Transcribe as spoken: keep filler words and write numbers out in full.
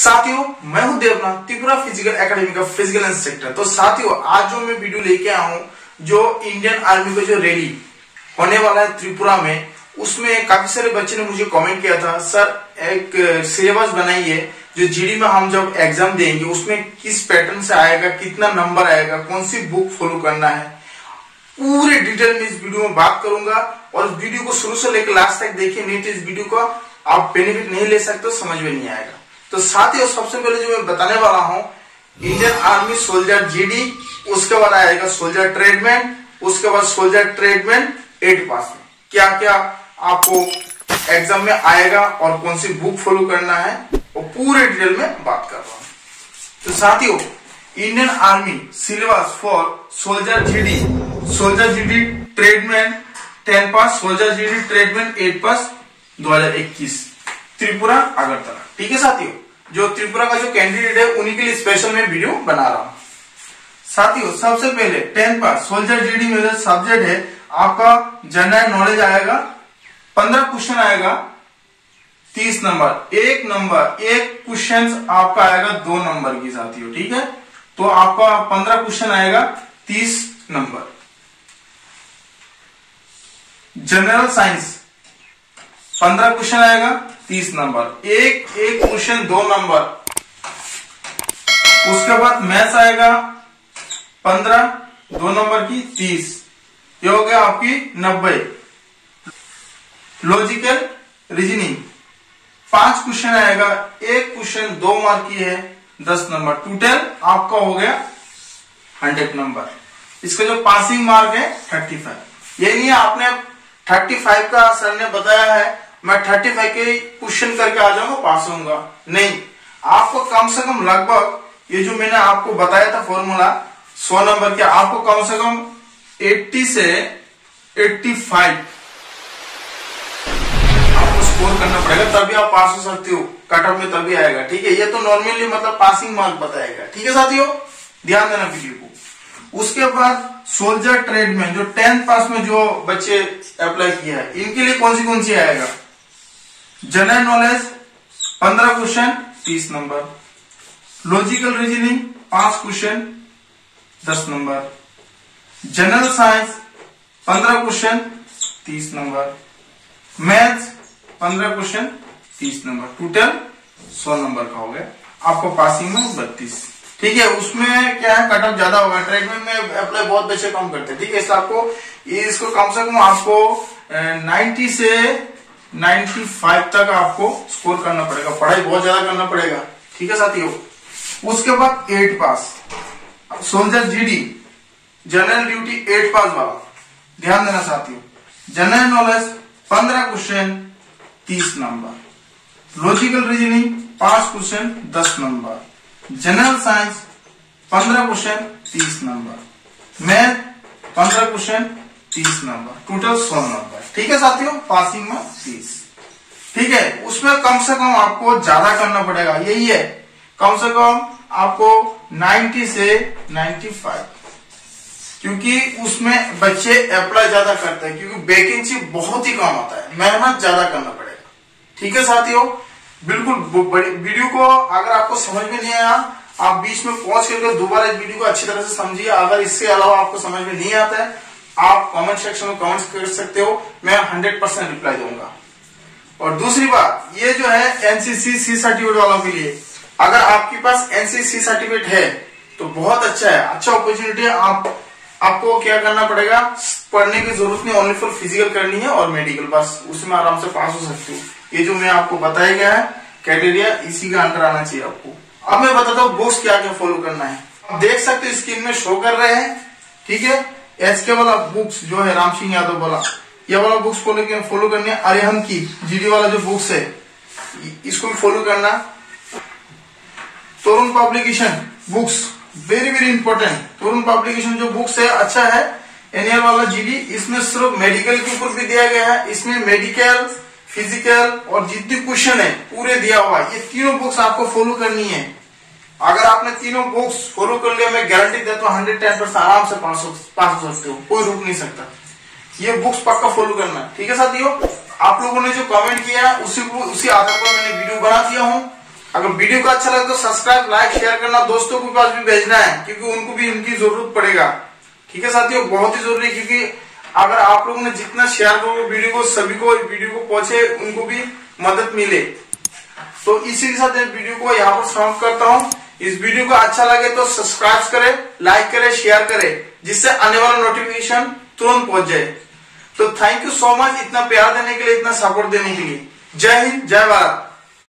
साथियों, मैं हूं देवनाथ, त्रिपुरा फिजिकल एकेडमी का फिजिकल इंस्ट्रक्टर। तो साथियों, आज जो मैं वीडियो लेके आया हूं, जो इंडियन आर्मी का जो रैली होने वाला है त्रिपुरा में, उसमें काफी सारे बच्चे ने मुझे कमेंट किया था, सर एक सिलेबस बनाइए जो जीडी में हम जब एग्जाम देंगे उसमें किस पैटर्न से आएगा, कितना नंबर आएगा, कौन सी बुक फॉलो करना है, पूरे डिटेल में इस वीडियो में बात करूंगा। और इस वीडियो को शुरू से लेकर लास्ट तक देखिए, नहीं तो इस वीडियो को आप बेनिफिट नहीं ले सकते, समझ में नहीं आएगा। तो साथियों, सबसे पहले जो मैं बताने वाला हूं, इंडियन आर्मी सोल्जर जीडी, उसके बाद आएगा सोल्जर ट्रेडमैन, उसके बाद सोल्जर ट्रेडमैन एट पास में क्या क्या आपको एग्जाम में आएगा और कौन सी बुक फॉलो करना है, वो पूरे डिटेल में बात कर रहा हूं। तो साथियों, Indian Army syllabus for soldier GD, soldier GD tradesman ten pass, soldier GD tradesman eight pass दो हजार इक्कीस, त्रिपुरा अगरतला। ठीक है साथियों, जो त्रिपुरा का जो कैंडिडेट है उन्हीं के लिए स्पेशल मैं वीडियो बना रहा हूं। साथियों, सबसे पहले टेन पास सोल्जर जीडी में जो सब्जेक्ट है आपका जनरल नॉलेज आएगा, पंद्रह क्वेश्चन आएगा, तीस नंबर, एक नंबर एक क्वेश्चन आपका आएगा दो नंबर की साथियों। ठीक है, तो आपका पंद्रह क्वेश्चन आएगा, तीस नंबर। जनरल साइंस पंद्रह क्वेश्चन आएगा, तीस नंबर, एक एक क्वेश्चन दो नंबर। उसके बाद मैथ्स आएगा पंद्रह, दो नंबर की तीस, ये हो गया आपकी नब्बे। लॉजिकल रीजनिंग पांच क्वेश्चन आएगा, एक क्वेश्चन दो मार्क की है, दस नंबर, टोटल आपका हो गया हंड्रेड नंबर। इसका जो पासिंग मार्क है थर्टी फाइव। ये नहीं आपने थर्टी फाइव का सर ने बताया है मैं थर्टी फाइव के क्वेश्चन करके आ जाऊंगा, पास होऊंगा, नहीं, आपको कम से कम लगभग ये जो मैंने आपको बताया था फॉर्मूला सौ नंबर के, आपको कम से कम अस्सी से पचासी आपको स्कोर करना पड़ेगा, तभी आप पास हो सकते हो, कट ऑफ में तभी आएगा। ठीक है, ये तो नॉर्मली मतलब पासिंग मार्क बताएगा। ठीक है साथियों, ध्यान देना वीडियो को। उसके बाद सोल्जर ट्रेडमैन जो टेंथ पास में जो बच्चे अप्लाई किया है, इनके लिए कौन सी कौन सी आएगा, जनरल नॉलेज पंद्रह क्वेश्चन, तीस नंबर, लॉजिकल रीजनिंग पांच क्वेश्चन, दस नंबर, जनरल साइंस पंद्रह क्वेश्चन, तीस नंबर, मैथ्स पंद्रह क्वेश्चन, तीस नंबर, टोटल सौ नंबर का हो गया। आपको पासिंग में बत्तीस। ठीक है, उसमें क्या है, कट ऑफ ज्यादा होगा, ट्रेडमैन में अप्लाई बहुत बच्चे कम करते हैं। ठीक है, इसलिए आपको इसको कम से कम आपको नब्बे से पचानवे तक आपको स्कोर करना पड़ेगा, पढ़ाई बहुत ज्यादा करना पड़ेगा। ठीक है साथियों, उसके बाद eight pass soldier GD general duty eight pass वाला, ध्यान देना साथियों, जनरल नॉलेज पंद्रह क्वेश्चन, तीस नंबर, लॉजिकल रीजनिंग पांच क्वेश्चन, दस नंबर, जनरल साइंस पंद्रह क्वेश्चन, तीस नंबर, मैथ पंद्रह क्वेश्चन, तीस नंबर, टोटल सौ नंबर। ठीक है साथियों, पासिंग में तीस। ठीक है, उसमें कम से कम आपको ज्यादा करना पड़ेगा, यही है, कम से कम आपको नब्बे से पचानवे, क्योंकि उसमें बच्चे अप्लाई ज्यादा करते हैं, क्योंकि वैकेंसी बहुत ही कम आता है, मेहनत ज्यादा करना पड़ेगा। ठीक है साथियों, बिल्कुल वीडियो को अगर आपको समझ में नहीं आया, आप बीच में पॉज करके दोबारा इस वीडियो को अच्छी तरह से समझिए। अगर इसके अलावा आपको समझ में नहीं आता है, आप कमेंट सेक्शन में कमेंट्स कर सकते हो, मैं हंड्रेड परसेंट रिप्लाई दूंगा। और दूसरी बात, ये जो है एनसीसी सी सर्टिफिकेट वालों के लिए, अगर आपके पास एनसीसी सर्टिफिकेट है तो बहुत अच्छा है, अच्छा अपॉर्चुनिटी है। आप आपको क्या करना पड़ेगा, पढ़ने की जरूरत नहीं, ओनली फॉर फिजिकल करनी है और मेडिकल, बस उसमें आराम से पास हो सकते हो। ये जो मैं आपको बताया गया है क्राइटेरिया, इसी का अंडर आना चाहिए आपको। अब मैं बताता हूँ बुक्स क्या क्या फॉलो करना है। आप देख सकते हो स्क्रीन में शो कर रहे हैं। ठीक है, एचके वाला बुक्स जो है राम सिंह यादव वाला, ये वाला बुक्स फॉलो फॉलो करनी है। अरिहंत की जीडी वाला जो बुक्स है, इसको फॉलो करना। Tarun publication books very very important, Tarun publication जो बुक्स है अच्छा है। एनएल वाला जीडी, इसमें सिर्फ मेडिकल के ऊपर भी दिया गया है, इसमें मेडिकल, फिजिकल और जितने क्वेश्चन है पूरे दिया हुआ है। ये तीनों बुक्स आपको फॉलो करनी है। अगर आपने तीनों बुक्स फॉलो कर लिया, मैं गारंटी देता हूँ हंड्रेड टेन परसेंट आराम से पास हो पास हो सकते हो, कोई रुक नहीं सकता। ये बुक्स पक्का फॉलो करना है। ठीक है साथियों, आप लोगों ने जो कमेंट किया उसी को उसी आधार पर मैंने वीडियो बना दिया हूँ। अगर वीडियो को अच्छा लगे तो सब्सक्राइब, लाइक, शेयर करना, दोस्तों के पास भी भेजना है क्योंकि उनको भी इनकी जरूरत पड़ेगा। ठीक है साथियों, बहुत ही जरूरी है क्योंकि अगर आप लोगों ने जितना शेयर करोगे वीडियो को, सभी को वीडियो को पहुंचे, उनको भी मदद मिले। तो इसी के साथ इस वीडियो को यहाँ पर समाप्त करता हूँ। इस वीडियो को अच्छा लगे तो सब्सक्राइब करें, लाइक करें, शेयर करें, जिससे आने वाला नोटिफिकेशन तुरंत पहुंच जाए। तो थैंक यू सो मच इतना प्यार देने के लिए, इतना सपोर्ट देने के लिए। जय हिंद, जय भारत।